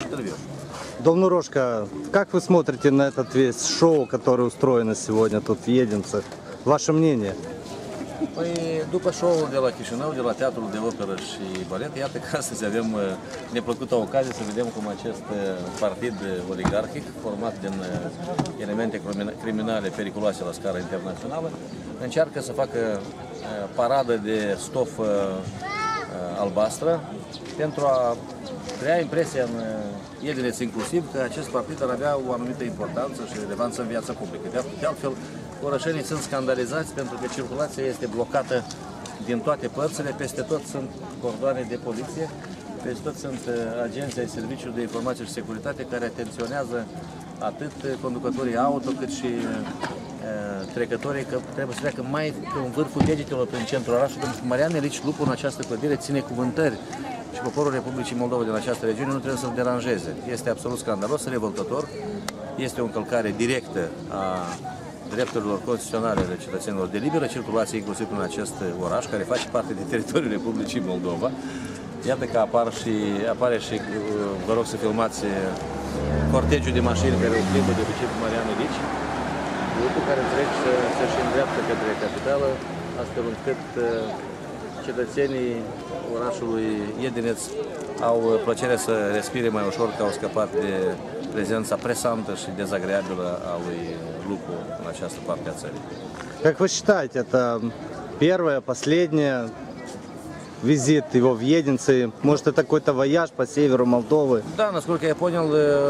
оторвешь. Дом Нурошка, как вы смотрите на этот весь шоу, который устроено сегодня тут в Единце? Ваше мнение? Păi, după show-ul de la Chișinău, de la Teatrul de Operă și Balet, iată că astăzi avem neplăcută ocazie să vedem cum acest partid oligarhic, format din elemente criminale periculoase la scară internațională, încearcă să facă paradă de stofă albastră pentru a crea impresia în Edineț inclusiv că acest partid ar avea o anumită importanță și relevanță în viața publică. De altfel, orășenii sunt scandalizați pentru că circulația este blocată din toate părțile, peste tot sunt cordoane de poliție, peste tot sunt agenții ai Serviciului de Informație și Securitate care atenționează atât conducătorii auto cât și trecătorii că trebuie să treacă mai în vârful degetelor prin centrul orașului. Marian Ilici Lupu în această clădire ține cuvântări și poporul Republicii Moldova din această regiune nu trebuie să-l deranjeze. Este absolut scandalos, revoltător, este o încălcare directă a drepturilor constituționale ale cetățenilor de liberă circulație, inclusiv în acest oraș, care face parte din teritoriul Republicii Moldova. Iată că apare și, vă rog să filmați cortegiul de mașini care o plimbă de obicei cu Marian Ilici, lucru care înțeleg să-și îndreaptă către capitală, astfel încât cetățenii orașului Edineț au plăcerea să respire mai ușor că au scăpat de prezența преsantă și dezagreabilă a lui Lupu în această parte a țării. Как вы считаете, это первая, последняя визит его в Единце? Может, это какой-то вояж по северу Молдовы? Да, насколько я понял,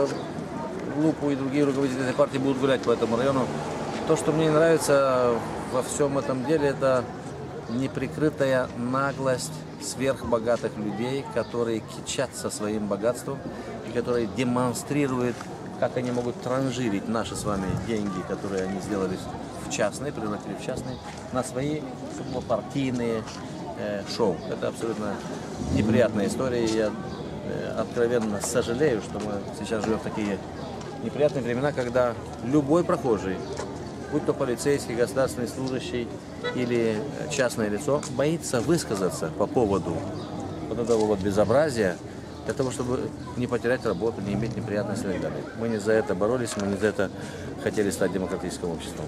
Лупу и другие руководители этой партии будут гулять по этому району. То, что мне не нравится во всем этом деле, это неприкрытая наглость сверхбогатых людей, которые кичатся своим богатством и которые демонстрируют, как они могут транжирить наши с вами деньги, которые они сделали в частные, превратили в частные, на свои партийные шоу. Это абсолютно неприятная история, и я откровенно сожалею, что мы сейчас живем в такие неприятные времена, когда любой прохожий, будь то полицейский, государственный служащий или частное лицо, боится высказаться по поводу вот этого вот безобразия, для того, чтобы не потерять работу, не иметь неприятностей и так далее. Мы не за это боролись, мы не за это хотели стать демократическим обществом.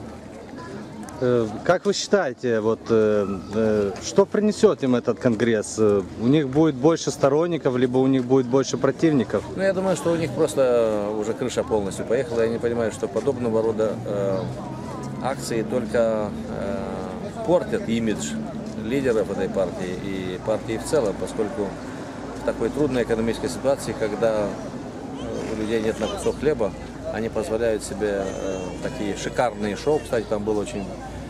Как вы считаете, что принесет им этот конгресс? У них будет больше сторонников, либо у них будет больше противников? Ну, я думаю, что у них просто уже крыша полностью поехала, и они понимают, что подобного рода акции только портят имидж лидеров этой партии и партии в целом, поскольку в такой трудной экономической ситуации, когда у людей нет на кусок хлеба, они позволяют себе такие шикарные шоу. Кстати, там был очень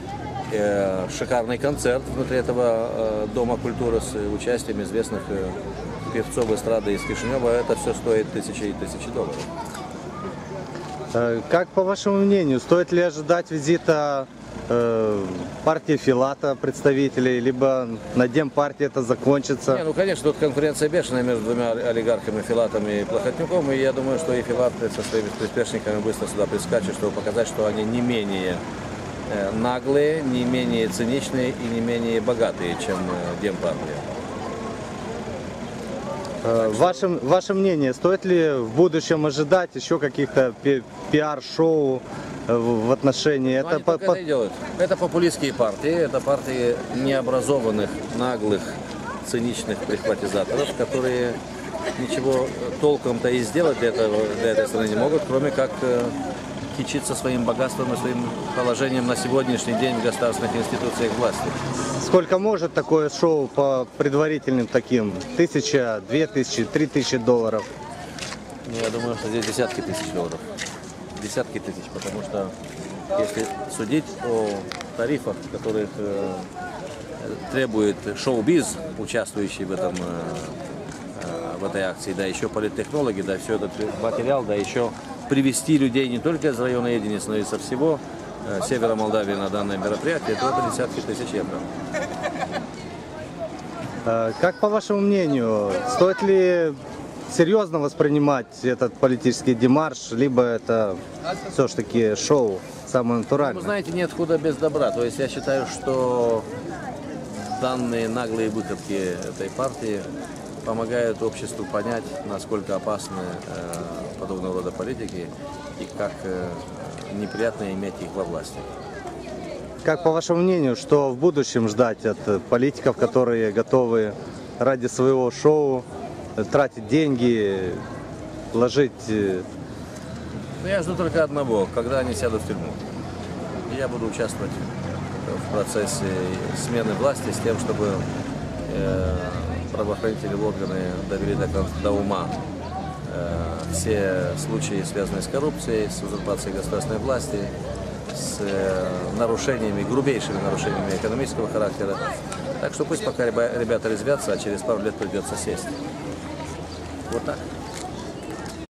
шикарный концерт внутри этого Дома культуры с участием известных певцов эстрады из Кишинева. Это все стоит тысячи и тысячи долларов. Как по вашему мнению, стоит ли ожидать визита партии Филата, представителей, либо на Демпартии это закончится? Не, ну конечно, тут конкуренция бешеная между двумя олигархами, Филатом и Плохотнюком, и я думаю, что и Филат со своими приспешниками быстро сюда прискачет, чтобы показать, что они не менее наглые, не менее циничные и не менее богатые, чем Демпартия. Ваше мнение, стоит ли в будущем ожидать еще каких-то пиар-шоу в отношении? Это, это и делают. Это популистские партии, это партии необразованных, наглых, циничных прихватизаторов, которые ничего толком-то и сделать для этой страны не могут, кроме как кичиться своим богатством и своим положением на сегодняшний день в государственных институциях власти. Сколько может такое шоу по предварительным таким? 1000, 2000, 3000 долларов? Я думаю, что здесь десятки тысяч долларов. Десятки тысяч, потому что если судить о тарифах, которых требует шоу-биз, участвующий в этой акции, да еще политтехнологи, да все этот материал, да еще привести людей не только из района Единец, но и со всего севера Молдавии на данное мероприятие, то это десятки тысяч евро. Как по вашему мнению, стоит ли серьезно воспринимать этот политический демарш, либо это все-таки шоу, самое натуральное? Вы знаете, нет худа без добра. То есть я считаю, что данные наглые выходки этой партии помогают обществу понять, насколько опасны подобного рода политики и как неприятно иметь их во власти. Как по вашему мнению, что в будущем ждать от политиков, которые готовы ради своего шоу тратить деньги, вложить... Но я жду только одного, когда они сядут в тюрьму. И я буду участвовать в процессе смены власти с тем, чтобы правоохранительные органы довели до ума все случаи, связанные с коррупцией, с узурпацией государственной власти, с нарушениями, грубейшими нарушениями экономического характера. Так что пусть пока ребята резвятся, а через пару лет придется сесть. Вот так.